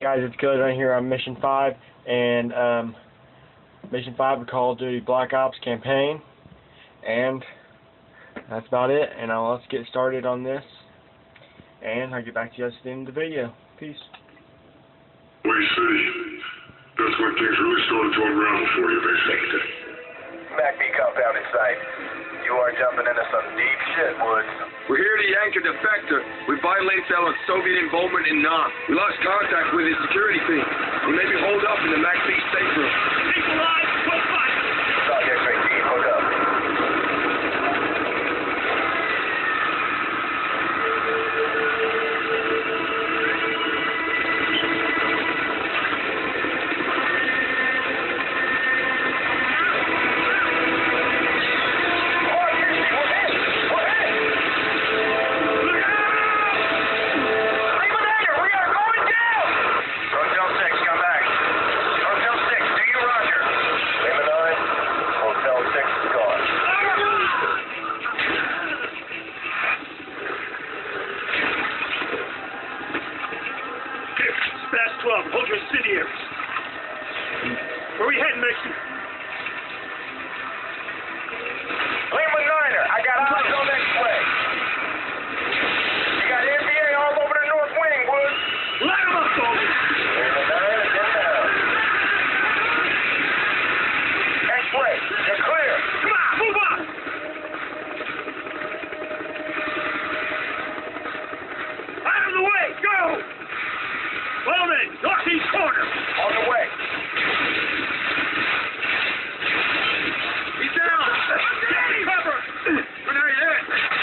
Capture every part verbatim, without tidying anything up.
Guys, it's good right here on Mission five, and um, Mission five of Call of Duty Black Ops campaign, and that's about it. And I'll let's get started on this, and I'll get back to you guys at the end of the video. Peace. Way City. That's when things really started to unravel for you, Victor. MAC B compound in sight. You are jumping into some deep shit, Woods. We're here to yank a defector. We violated cell on Soviet involvement in Nam. We lost contact with his security team. He may be holed up in the MAC B safe room. Keep alive, go fight! Talk X-ray team, hook up. twelve, hold your incendiaries. Where we heading, Mason? Lima Niner, I got eyes on X-ray. You got N B A all over the north wing, Woods. Light them up, soldiers. Lima Niner, get down. X-ray, you're clear. Come on, move on. Out of the way, go! Well then, northeast corner. On the way. He's down. Get cover. Grenade in.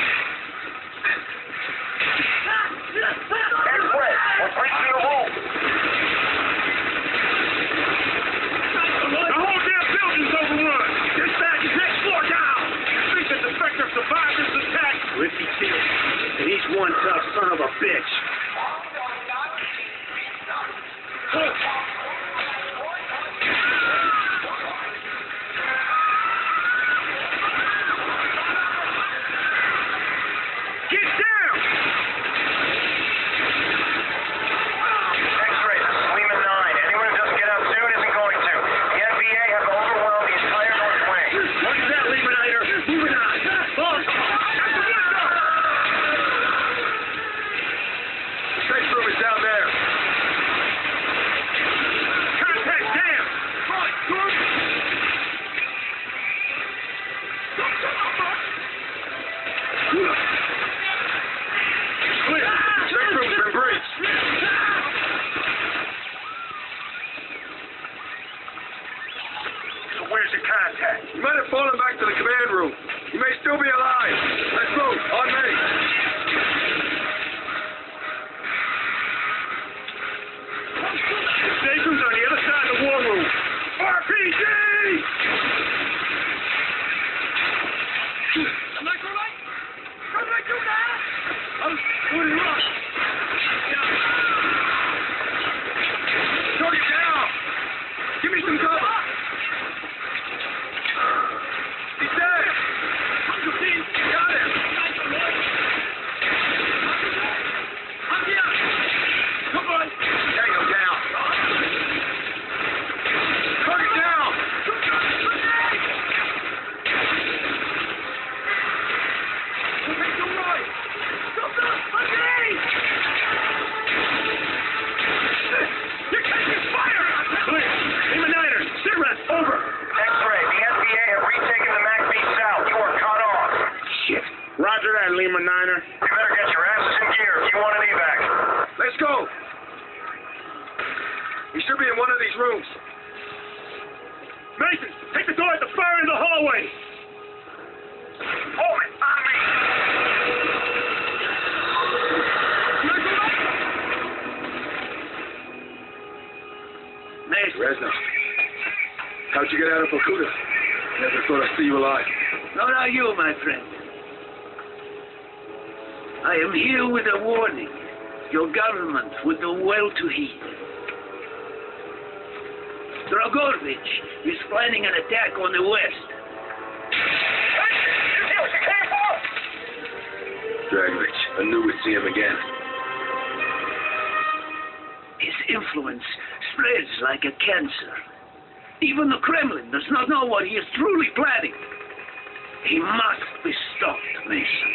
X-ray, we're breaching the roof. The whole damn building's overrun. Dispatch is next floor down. I think the defector survived this attack. If he did, and he's one tough son of a bitch. Get down! X-ray, this is Lima nine. Anyone who doesn't get out soon isn't going to. The N B A have overwhelmed the entire north wing. What is that, Lima Niner? Moving on. Boss! Out the window! The safe room is down there. Contact down! Right, good! Clear. Safe room's been breached. So where's your contact? He might have fallen back to the command room. He may still be alive. Let's move. On me. The safe room's on the other side of the war room. R P G! Am I correct? How did I do that? I'm doing right. Target down. Give me some cover. He's dead. Got him. Come on. Tango down. Target down. Take the right. Stop that. Okay. You're catching fire. Clear. Lima Niner. Sit rep. Over. X-ray, the N B A have retaken the MAC B South. You are cut off. Shit. Roger that, Lima Niner. You better get your asses in gear if you want an evac. Let's go. He should be in one of these rooms. Mason, take the door at the far end of the hallway. Hold it, on me. Mason. Resna, how'd you get out of Pokuda? Never thought I'd see you alive. Nor are you, my friend. I am here with a warning. Your government would do well to heed. Dragovich is planning an attack on the west. Dragovich, I knew we'd see him again. This influence spreads like a cancer. Even the Kremlin does not know what he is truly planning. He must be stopped, Mason.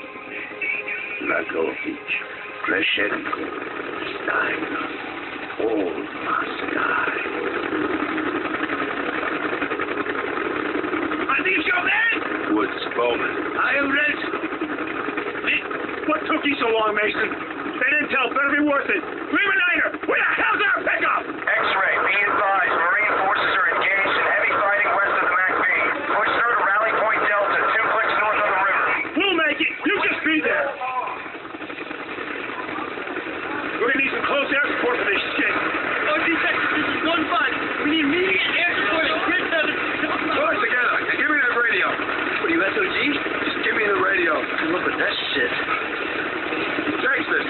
Blagovich, Kreshenko, Steiner, all must die. Are these your men? Woods, Bowman. I am ready. What took you so long, Mason? That intel better be worth it. Green Niner, where the hell's our pickup? X-ray, be advised, Marine forces are engaged in heavy fighting west of the Mac B. Push through to Rally Point Delta, two clicks north of the river. We'll make it. You just be there. We're gonna need some close air support for this shit. O G Texas, this is one five. We need immediate air support at Grid seven. Put us together. Give me that radio. What are you, S O G? Just give me the radio. Look at that shit. Texas,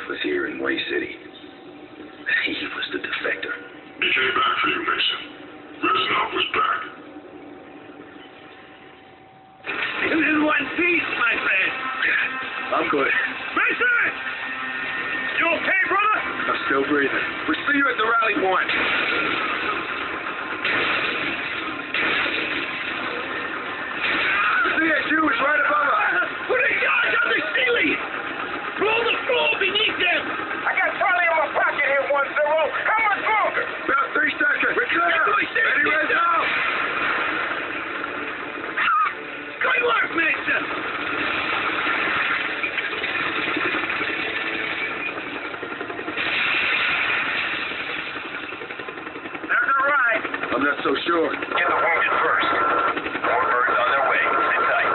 was here in Way City. He was the defector. He came back for you, Mason. Reznov was back. In one piece, my friend. I'm good. Mason! You okay, brother? I'm still breathing. We'll see you at the rally point. The C H U is right above us. Put a charge on the ceiling! Blow the floor beneath them! I got Charlie in my pocket here, one zero. How much longer? About three seconds. We're clear. Ready, right now. Good work, Mason! There's a ride. I'm not so sure. Get the wounded first. More birds on their way. Sit tight.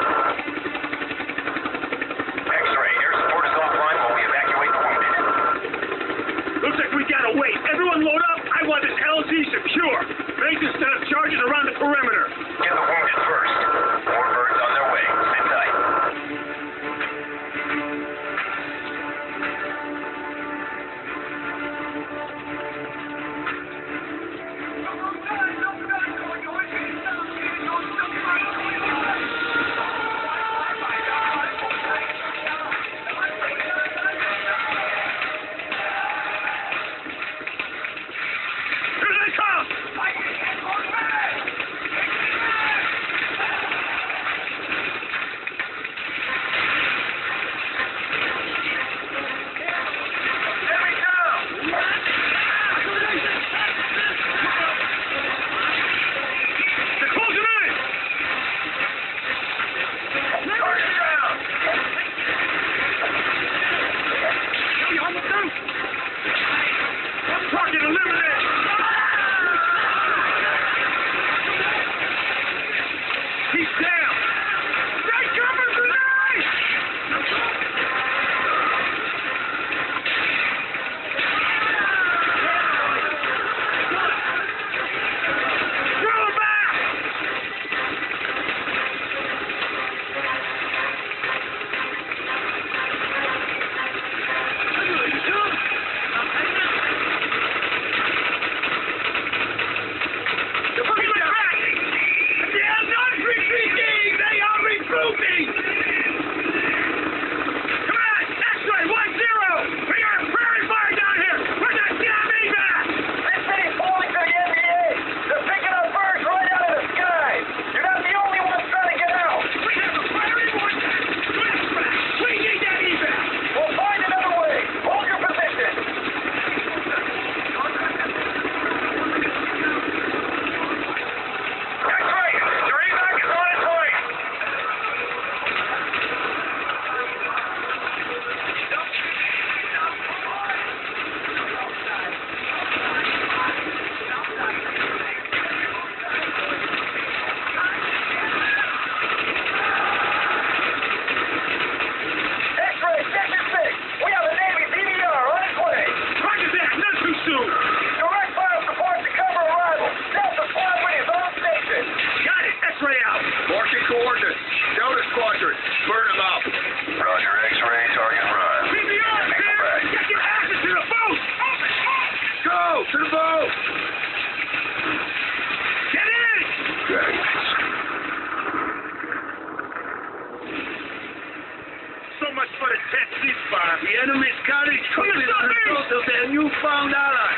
X-ray, air support is offline while we evacuate the wounded. Looks like we gotta wait. Everyone load up. I want this L Z secure. Mason set up charges around the perimeter. Get the wounded first. More birds on their way. Sit tight. Here they come! Enemy down! They're closing in! Target down! You on the roof? Target eliminated! He's down! They coming tonight! Throw him back! They're bringing it back! They are not retreating! They are recruiting! Come on! X-ray, one zero! We got a prairie fire down here! Where's that C I B back? This city's falling to the N B A. They're picking up birds right out of the sky. You're not the only ones trying to get out. We have a firing vortex! Flashback! We need that evac! We'll find another way. Hold your position. X-ray, your evac is on its way. X-ray, Section six. We have a Navy D V R on its way. Roger that! Not too soon! Direct fire support to cover arrival. Delta Squadron is on station. Got it! X-ray out! Marking coordinates. Delta Squadron. Burn them up. Roger, X-ray, target run. P B R, man! Get your asses to the boat! Go to the boat. Get in! So much for the test ceasefire. The enemy's carriage could be the result of their newfound ally.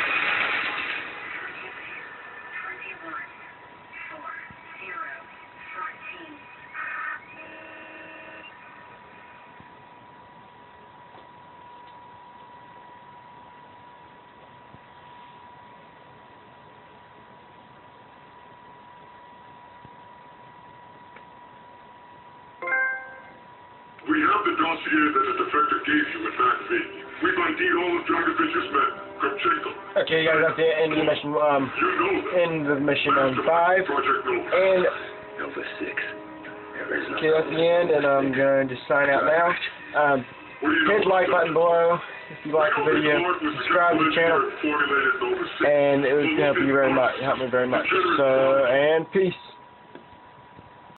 We have the dossier that the defector gave you at Mac V. We've I D'd all of Dragovich's men. Kravchenko. Okay, guys, that's the end of the mission. Um, You know them. end of mission on five. Project Nova. And Nova six. There is no okay, that's the end, and I'm going to sign out now. Um, hit the like button below if you like the video. Subscribe to the channel, and it would help you very much. Help me very much. So, and peace.